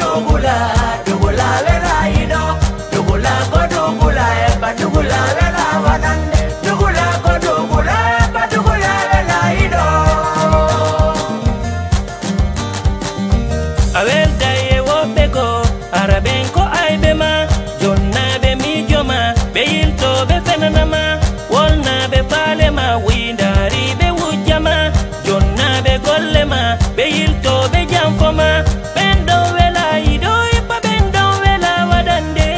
dugula, dugula vela ido, dugula ko dugula eba dugula vela wadande, dugula ko dugula eba dugula vela ido. Awel daye wo bego, araben ko aibe ma, jonna be mi joma, be yilto be fenanama, wolna be falema, windari be wujama, jonna be gollema, be yilto be jamfoma, bendo wela ido ipa bendo wela wadande.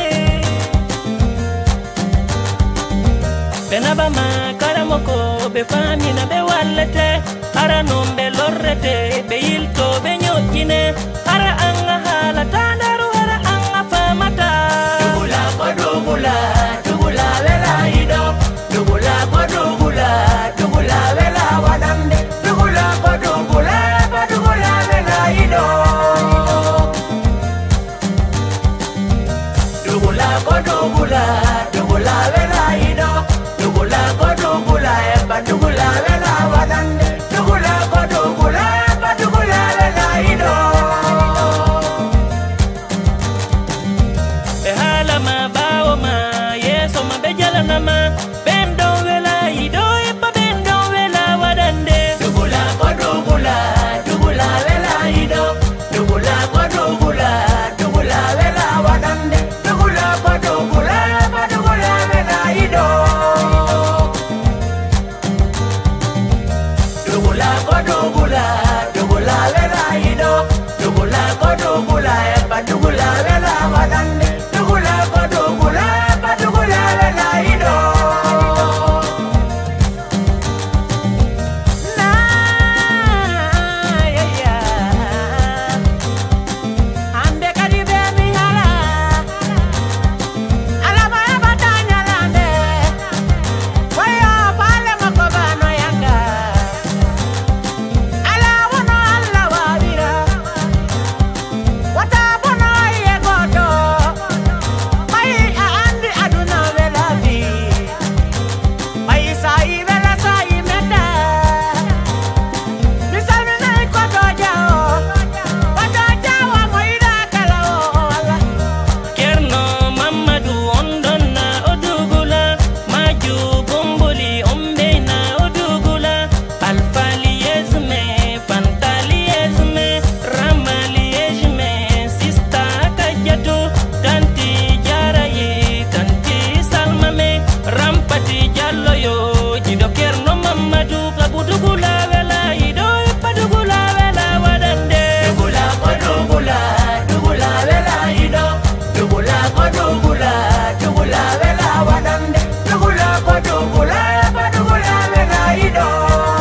Benabama karamoko be famina be wallete, aranom be lorrete, be yilto be nyokine, ara anga halata daru ara anga famata. Dugula ko dugula, dugula vela ido, dugula ko dugula, dugula vela wadande, dugula ko dugula eba dugula vela ido. Dugula ko dugula, dugula vela ido, dugula ko dugula eba dugula vela wadande, dugula ko dugula eba dugula vela ido. Be halama bawo ma yeso ma be jalanama, bendo wela ido ipa bendo wela wadande. Dugula ko dugula, dugula vela ido, dugula ko dugula, dugula vela wadande, dugula ko dugula eba dugula vela ido. Dugula ko dugula, dugula vela ido, dugula ko dugula eba dugula vela wadande, dugula ko dugula eba dugula vela ido. Na ya ya, ande kadi be mi hala, alaba ya batanya lande, waya pale makobano yanga, ala wono alla wabira, wata bono ye godo, mai andi aduna vela vi, mai sai vela sai meta, misami na kodo jao moida kala wala. Kerno Mamadou ondonna odugula, maju bomboli ombena odugula, alfali ezme, pantali ezme, ramali ezme, sista kajatu, tanti jaraye, tanti salmame, rampati jallo yo, jido Kerno Mamadou, kabudugula vela ido, padugula vela wadande. Dugula ko dugula, dugula vela ido, dugula ko dugula, dugula vela wadande, dugula ko dugula eba dugula vela ido.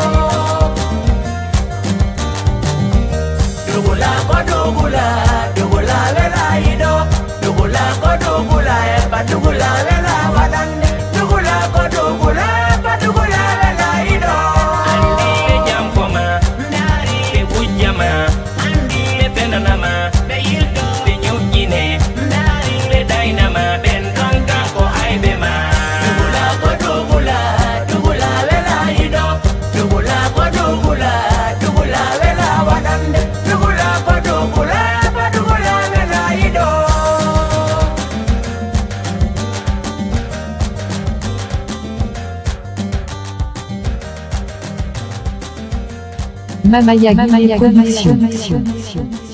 Dugula ko dugula, dugula vela ido, dugula ko dugula eba dugula vela wadande, dugula ko dugula eba dugula vela ido. Andi be jamfoma, be wujama, be fenanama, be nyukine, be dainama, ben tonga ko aibe ma. Dugula ko dugula, dugula vela ido, dugula ko dugula, dugula vela wadande, dugula ko dugula eba dugula vela ido. Mamaya Production.